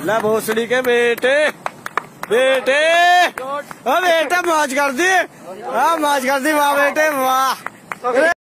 ला भोसड़ी के बेटे बेटे बेटा मौज कर दी। हाँ मौज कर दी वाह बेटे वाह।